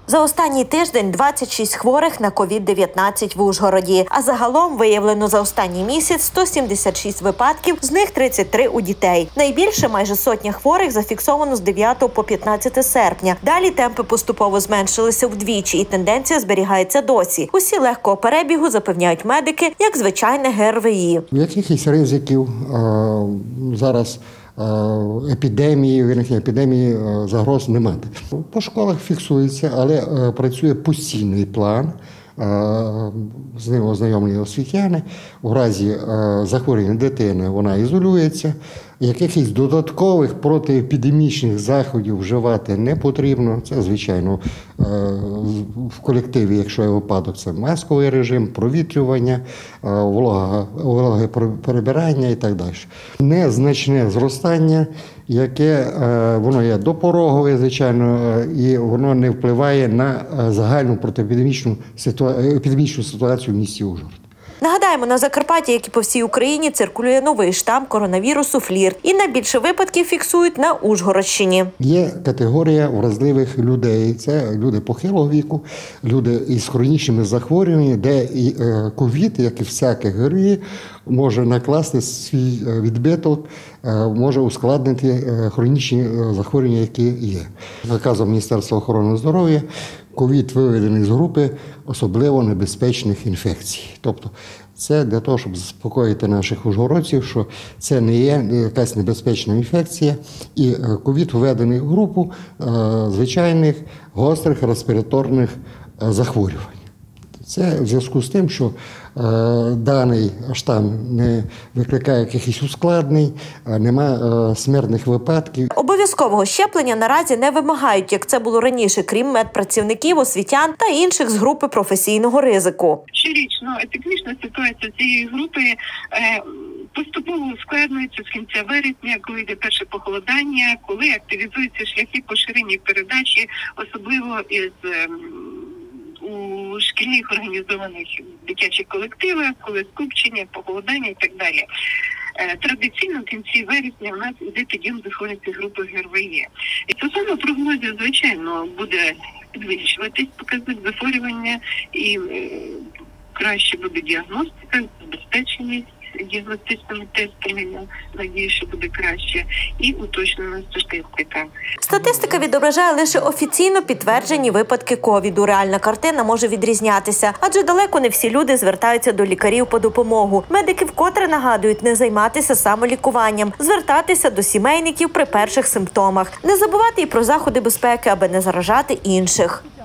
За останній тиждень 26 хворих на COVID-19 в Ужгороді. А загалом виявлено за останній місяць 176 випадків, з них 33 у дітей. Найбільше майже сотня хворих зафіксовано з 9 по 15 серпня. Далі темпи поступово зменшилися вдвічі і тенденція зберігається досі. Усі легкого перебігу, запевняють медики, як звичайне ГРВІ. Якихось ризиків зараз виникнення епідемії, загроз немає. По школах фіксується, але працює постійний план. З ним ознайомлені освітяни. У разі захворювання дитини вона ізолюється. Якихось додаткових протиепідемічних заходів вживати не потрібно. Це, звичайно, в колективі, якщо є випадок, це масковий режим, провітрювання, вологе перебирання і так далі. Незначне зростання, яке воно є допорогове, звичайно, і воно не впливає на загальну протиепідемічну ситуацію в місті Ужгород. Нагадаємо, на Закарпатті, як і по всій Україні, циркулює новий штам коронавірусу флір. І найбільше випадків фіксують на Ужгородщині. Є категорія вразливих людей. Це люди похилого віку, люди із хронічними захворюваннями, де ковід, як і всяке ГРВІ, може накласти свій відбиток, може ускладнити хронічні захворювання, які є. Наказом Міністерства охорони здоров'я ковід виведений з групи особливо небезпечних інфекцій. Тобто це для того, щоб заспокоїти наших ужгородців, що це не є якась небезпечна інфекція, і ковід введений в групу звичайних гострих респіраторних захворювань. Це в зв'язку з тим, що даний штам не викликає якихось ускладнень, немає смертних випадків. Обов'язкового щеплення наразі не вимагають, як це було раніше, крім медпрацівників, освітян та інших з групи професійного ризику. Щорічно епідемічна ситуація цієї групи поступово ускладнюється з кінця вересня, коли йде перше похолодання, коли активізуються шляхи поширення і передачі, особливо у шкільних організованих дитячих колективах, коли скупчення, похолодання і так далі. Традиційно в кінці вересня у нас йде підйом захворюваності групи ГРВІ. І стосовно прогнозів, звичайно, буде підвищуватись показник захворювання і краще буде діагностика, забезпеченість діагностичними тестами, я надію, що буде краще, і уточнена статистика. Статистика відображає лише офіційно підтверджені випадки ковіду. Реальна картина може відрізнятися, адже далеко не всі люди звертаються до лікарів по допомогу. Медики вкотре нагадують не займатися самолікуванням, звертатися до сімейників при перших симптомах. Не забувати і про заходи безпеки, аби не заражати інших.